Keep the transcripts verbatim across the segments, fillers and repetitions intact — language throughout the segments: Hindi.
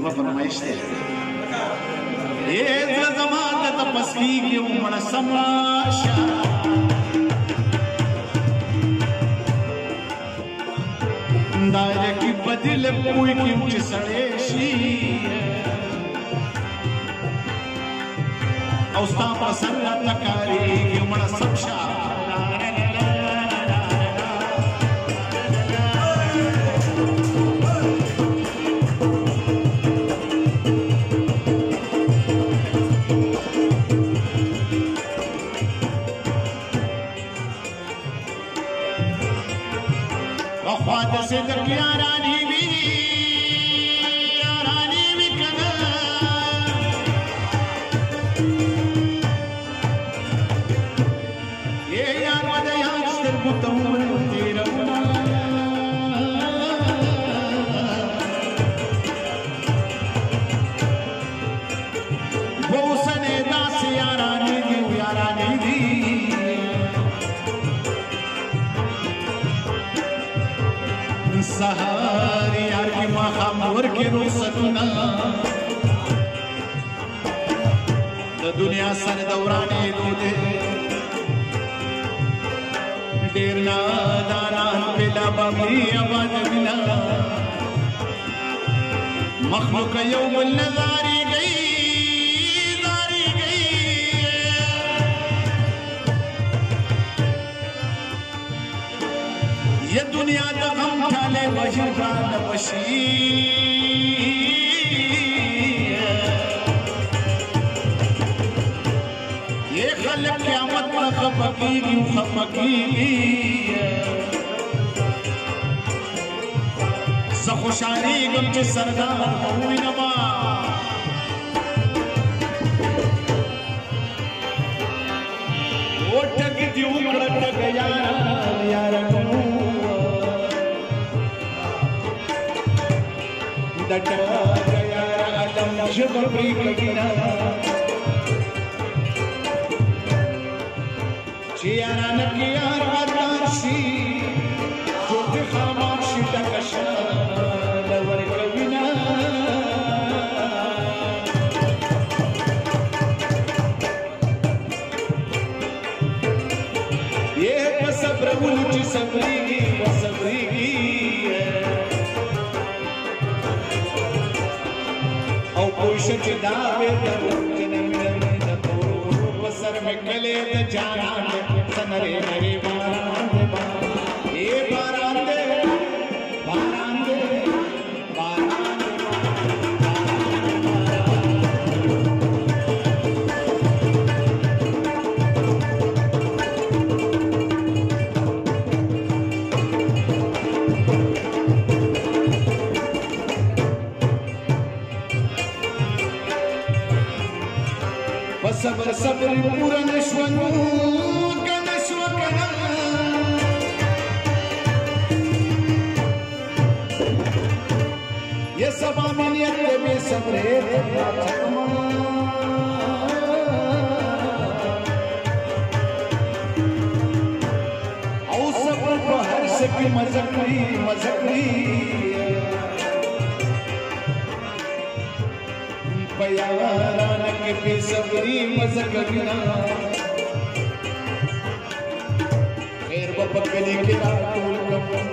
दफा फरमाइश है ये ज़मात तपस्की की उम्र समाशा दायरे की बदल कोई की सड़ेशी औस्ता पसंद तकारी की उम्र सबशा से दकिया रानी भी रानी भी कदा ये यार वजह यार सिर बुतौर तेरा वो सने दास यारानी दी यारानी दी सहारी यार की महामूर की रुसतना द दुनिया सर दौराने दूधे डेरना दारान पिला बमी आवाज बिना मखलूक यौम नजारी गई जारी गई ये दुनिया तो हम ठाले वजहान वशी ये खल्क क़यामत में खपकी क्यों खपकी सखुशाली गम के सरदार हुई नमा वो टक दी उकड़ टक यार यार दटा गया अलम जबरी कगिना चियारा नकिया रातासी जो खामोशी टकशा लवर कविना ये सब्र उलची सबरी सबरी कुछ दावे सर में कले जाना सनरे हरे बारांदे ये बारांदे बारांदे सबर सबर पूरा नश्वनु कनश्व कना ये सब अमीनियत के भी सबरे और सबर को हर से की मजकरी मजकरी बयान के बेसब्री मजकना खैर बपकली के रातोल कम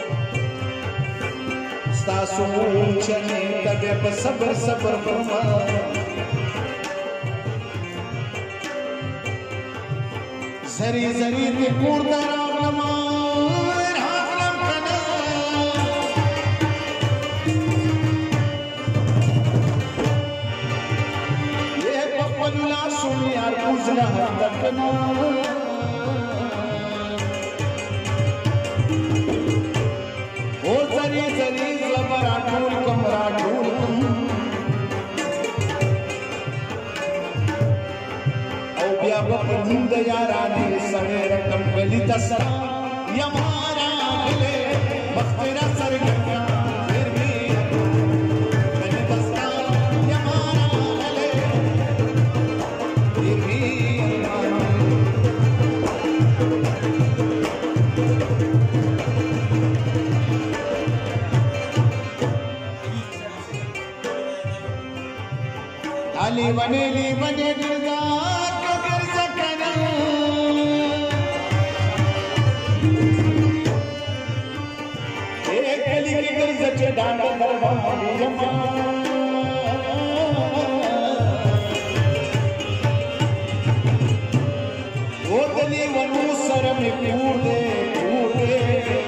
सासू चने तबे पर सबर सबर फरमा जरी जरी के कोरदारा लमा यार पूछना तकना ओ जरी जरी जबरा ढोल कमरा ढोल औ बिया बंद यारानी सड़े रकम गली दसरा यमारा गले बख्तरा सर गया फिर भी गली दसरा यमारा गले फिर भी अली बने ली बने गिरजा गिरजा कना एक अली की गिरजा चढ़ाना दरबार जमा वो दली वनु सर में कूदे कूदे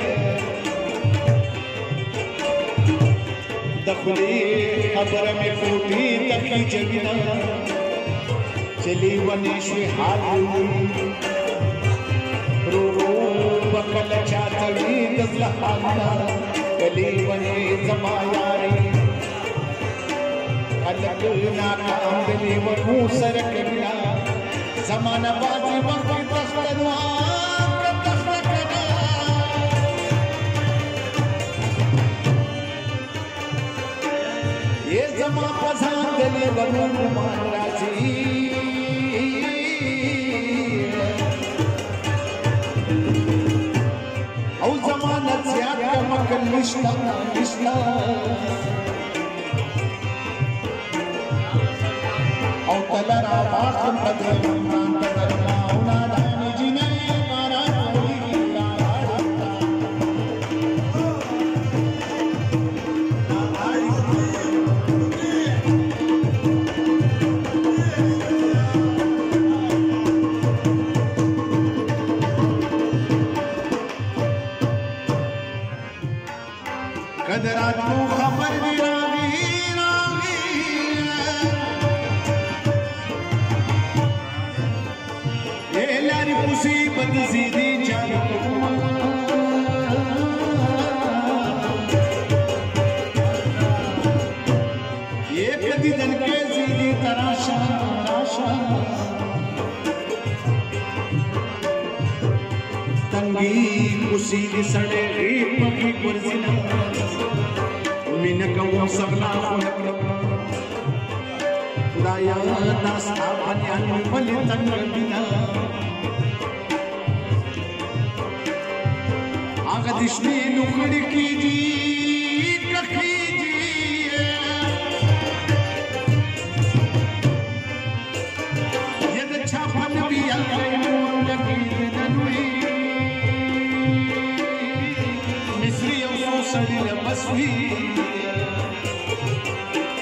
दखली खबर में फूटी तकी जगना चली वनेश्वी हालू रो रो बकल चातड़ी दजलहाना गली वने जमायारी अलग नाकाम गली वनु सरक बिना जमाना बाजी वक्त तख्तनुआ ये जमा पसंद गली वनु मान राजी औ जमानत ज्याद का मकल निश्ता निश्ता औ तलरा बाखम बदल मान बदल माउना दानी जिने मारा कोई कदरा तू खबर दिरागी रागी ये लारी मुसीबत सीधी चालू ये कदी दन के सीधी तराशा तराशा तंगी मुसीदी सड़े पकी कुर्सिना मिनक वो सगला खुदाया दास आपन्यान बलि तंग बिना आगदिशनी नुखड़ी की जी कखी जी यद छापन भी अलग लगी दनुई मिस्री औसो सड़ी बसवी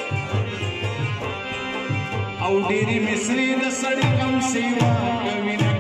औडीरी मिस्री द सड़ी कम सेवा कविना